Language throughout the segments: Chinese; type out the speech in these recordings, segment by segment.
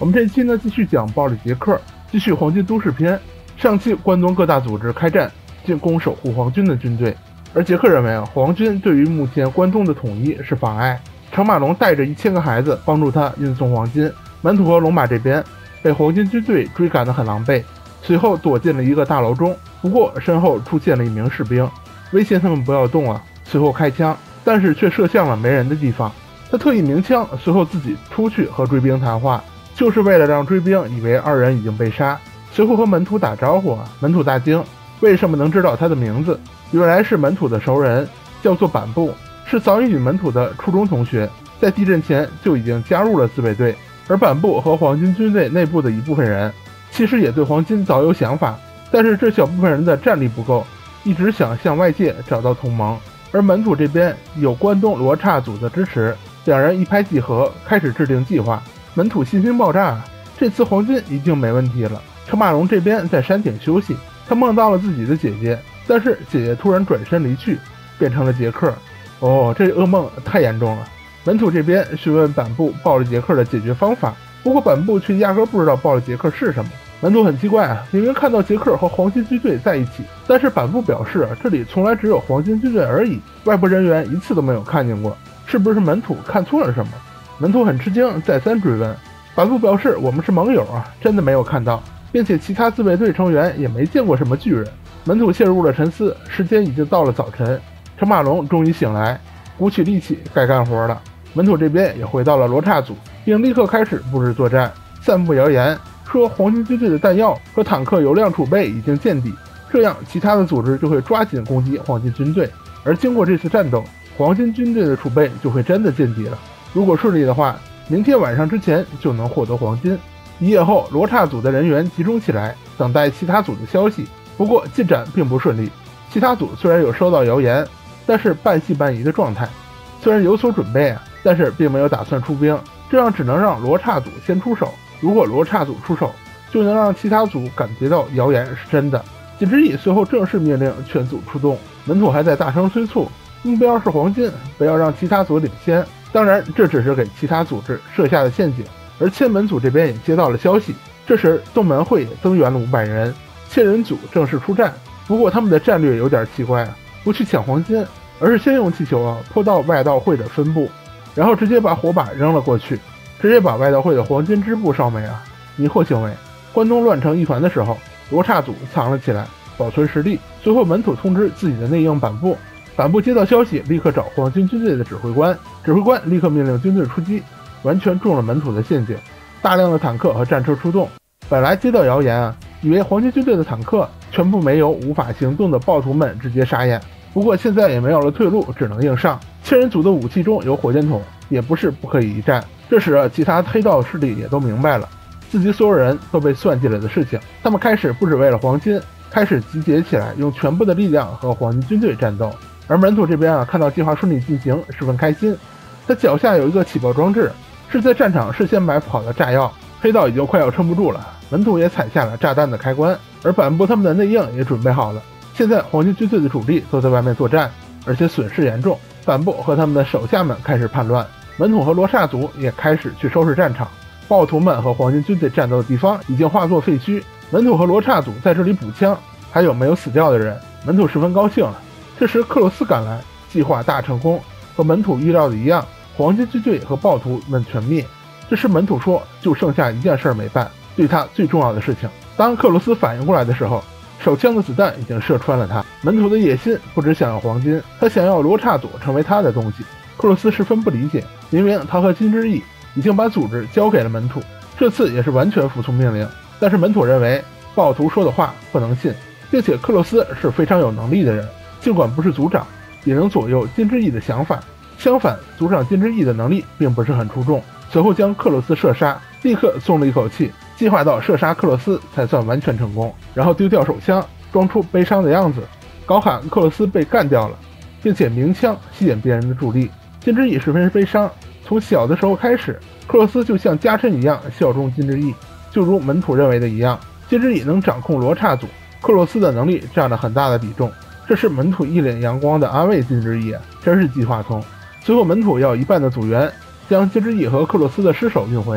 我们这一期呢继续讲暴力杰克，继续黄金都市篇。上期关东各大组织开战进攻守护皇军的军队，而杰克认为皇军对于目前关东的统一是妨碍。程马龙带着1000个孩子帮助他运送黄金。门徒和龙马这边被黄金军队追赶得很狼狈，随后躲进了一个大楼中。不过身后出现了一名士兵，威胁他们不要动啊，随后开枪，但是却射向了没人的地方。他特意鸣枪，随后自己出去和追兵谈话，就是为了让追兵以为2人已经被杀。随后和门徒打招呼啊，门徒大惊，为什么能知道他的名字？原来是门徒的熟人，叫做板布，是早已与门徒的初中同学，在地震前就已经加入了自卫队。而板布和黄金军队内部的一部分人，其实也对黄金早有想法，但是这小部分人的战力不够，一直想向外界找到同盟。而门徒这边有关东罗刹组的支持，两人一拍即合，开始制定计划。门徒信心爆炸，这次黄金已经没问题了。程马龙这边在山顶休息，他梦到了自己的姐姐，但是姐姐突然转身离去，变成了杰克。这噩梦太严重了。门徒这边询问板布暴力杰克的解决方法，不过板布却压根不知道暴力杰克是什么。门徒很奇怪啊，明明看到杰克和黄金军队在一起，但是板布表示这里从来只有黄金军队而已，外部人员一次都没有看见过，是不是门徒看错了什么？门徒很吃惊，再三追问。板布表示我们是盟友啊，真的没有看到，并且其他自卫队成员也没见过什么巨人。门徒陷入了沉思，时间已经到了早晨。程马龙终于醒来，鼓起力气该干活了。门徒这边也回到了罗刹组，并立刻开始布置作战，散布谣言说黄金军队的弹药和坦克油量储备已经见底，这样其他的组织就会抓紧攻击黄金军队，而经过这次战斗，黄金军队的储备就会真的见底了。如果顺利的话，明天晚上之前就能获得黄金。一夜后，罗刹组的人员集中起来，等待其他组的消息。不过进展并不顺利，其他组虽然有收到谣言，但是半信半疑的状态。虽然有所准备但是并没有打算出兵，这样只能让罗刹组先出手。如果罗刹组出手，就能让其他组感觉到谣言是真的。金之义随后正式命令全组出动，门徒还在大声催促，目标是黄金，不要让其他组领先。当然这只是给其他组织设下的陷阱。而千门组这边也接到了消息，这时东门会也增援了500人，千人组正式出战。不过他们的战略有点奇怪不去抢黄金，而是先用气球泼到外道会的分部，然后直接把火把扔了过去，直接把外道会的黄金支部烧没迷惑行为。关东乱成一团的时候，罗刹组藏了起来，保存实力。随后门徒通知自己的内应板部，板部接到消息立刻找黄金军队的指挥官，指挥官立刻命令军队出击，完全中了门徒的陷阱。大量的坦克和战车出动，本来接到谣言以为黄金军队的坦克全部没有无法行动的暴徒们直接傻眼，不过现在也没有了退路，只能硬上。千人组的武器中有火箭筒，也不是不可以一战。这时其他黑道势力也都明白了自己所有人都被算计了的事情，他们开始不只为了黄金，开始集结起来，用全部的力量和黄金军队战斗。而门徒这边看到计划顺利进行，十分开心。他脚下有一个起爆装置，是在战场事先埋伏好的炸药，黑道已经快要撑不住了，门徒也踩下了炸弹的开关，而板部他们的内应也准备好了。现在黄金军队的主力都在外面作战，而且损失严重，板部和他们的手下们开始叛乱，门徒和罗刹族也开始去收拾战场。暴徒们和黄金军队战斗的地方已经化作废墟，门徒和罗刹族在这里补枪，还有没有死掉的人，门徒十分高兴了。这时克洛斯赶来，计划大成功，和门徒预料的一样，黄金军队和暴徒们全灭。这时门徒说就剩下一件事没办，对他最重要的事情。当克洛斯反应过来的时候，手枪的子弹已经射穿了他。门徒的野心不只想要黄金，他想要罗刹组成为他的东西。克洛斯十分不理解，明明他和金之义已经把组织交给了门徒，这次也是完全服从命令，但是门徒认为暴徒说的话不能信，并且克洛斯是非常有能力的人，尽管不是组长，也能左右金之义的想法。相反，组长金之义的能力并不是很出众，随后将克洛斯射杀，立刻松了一口气，计划到射杀克洛斯才算完全成功，然后丢掉手枪，装出悲伤的样子，高喊克洛斯被干掉了，并且鸣枪吸引别人的注意。金之义十分悲伤，从小的时候开始，克洛斯就像家臣一样效忠金之义，就如门徒认为的一样，金之义能掌控罗刹组，克洛斯的能力占了很大的比重。这是门徒一脸阳光的安慰金之义真是计划通。随后门徒要一半的组员将金之义和克洛斯的尸首运回，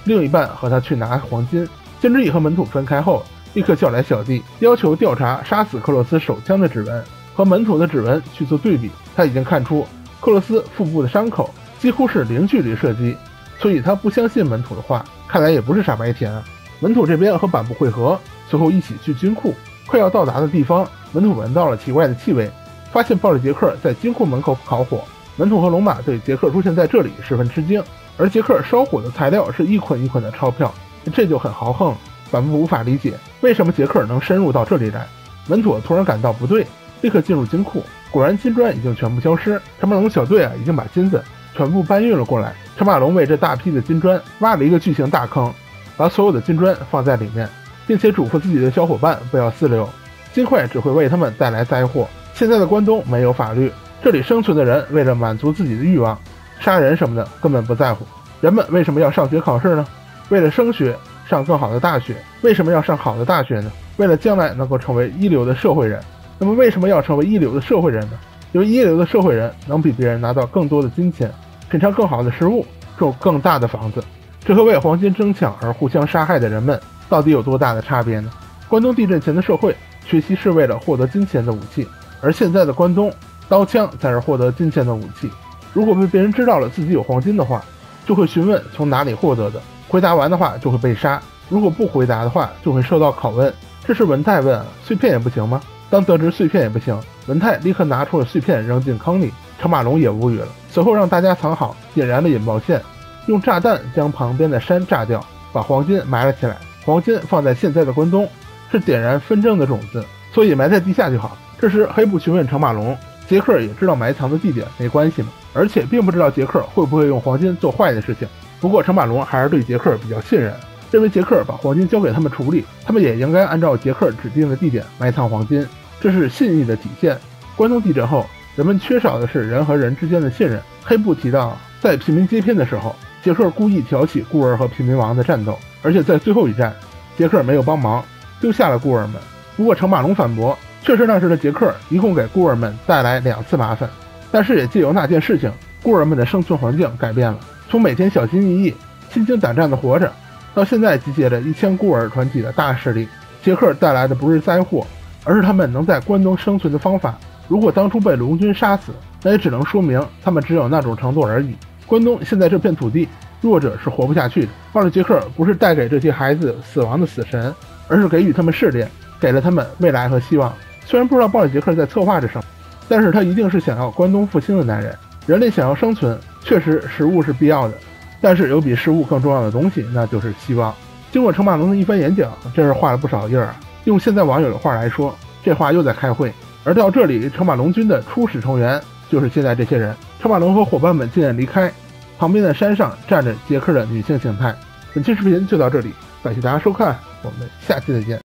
另一半和他去拿黄金。金枝义和门徒分开后，立刻叫来小弟，要求调查杀死克洛斯手枪的指纹和门徒的指纹去做对比。他已经看出克洛斯腹部的伤口几乎是零距离射击，所以他不相信门徒的话，看来也不是傻白甜啊。门徒这边和板部会合，随后一起去金库。快要到达的地方，门徒闻到了奇怪的气味，发现暴力杰克在金库门口烤火。门徒和龙马对杰克出现在这里十分吃惊，而杰克烧火的材料是一捆一捆的钞票，这就很豪横了。板部无法理解为什么杰克能深入到这里来。门徒突然感到不对，立刻进入金库，果然金砖已经全部消失。陈马龙小队已经把金子全部搬运了过来。陈马龙为这大批的金砖挖了一个巨型大坑，把所有的金砖放在里面，并且嘱咐自己的小伙伴不要私留，金块只会为他们带来灾祸。现在的关东没有法律，这里生存的人为了满足自己的欲望，杀人什么的根本不在乎。人们为什么要上学考试呢？为了升学，上更好的大学。为什么要上好的大学呢？为了将来能够成为一流的社会人。那么为什么要成为一流的社会人呢？因为一流的社会人能比别人拿到更多的金钱，品尝更好的食物，住更大的房子。这和为黄金争抢而互相杀害的人们到底有多大的差别呢？关东地震前的社会，学习是为了获得金钱的武器，而现在的关东，刀枪才是获得金钱的武器。如果被别人知道了自己有黄金的话，就会询问从哪里获得的，回答完的话就会被杀，如果不回答的话就会受到拷问。这时文泰问碎片也不行吗？当得知碎片也不行，文泰立刻拿出了碎片扔进坑里。程马龙也无语了，随后让大家藏好，点燃了引爆线，用炸弹将旁边的山炸掉，把黄金埋了起来。黄金放在现在的关东，是点燃纷争的种子，所以埋在地下就好。这时黑布询问程马龙，杰克也知道埋藏的地点没关系嘛，而且并不知道杰克会不会用黄金做坏的事情。不过程马龙还是对杰克比较信任，认为杰克把黄金交给他们处理，他们也应该按照杰克指定的地点埋藏黄金，这是信义的体现。关东地震后，人们缺少的是人和人之间的信任。黑布提到，在平民接拼的时候，杰克故意挑起孤儿和平民王的战斗，而且在最后一战，杰克没有帮忙，丢下了孤儿们。不过程马龙反驳，确实那时的杰克一共给孤儿们带来2次麻烦，但是也借由那件事情，孤儿们的生存环境改变了，从每天小心翼翼、心惊胆战的活着，到现在集结着1000孤儿团体的大势力。杰克带来的不是灾祸，而是他们能在关东生存的方法。如果当初被龙军杀死，那也只能说明他们只有那种程度而已。关东现在这片土地，弱者是活不下去的。暴力杰克不是带给这些孩子死亡的死神，而是给予他们试炼，给了他们未来和希望。虽然不知道暴力杰克在策划着什么，但是他一定是想要关东复兴的男人。人类想要生存，确实食物是必要的，但是有比食物更重要的东西，那就是希望。经过程马龙的一番演讲，真是画了不少页啊。用现在网友的话来说，这话又在开会。而到这里，程马龙军的初始成员就是现在这些人。程马龙和伙伴们渐渐离开，旁边的山上站着杰克的女性形态。本期视频就到这里，感谢大家收看，我们下期再见。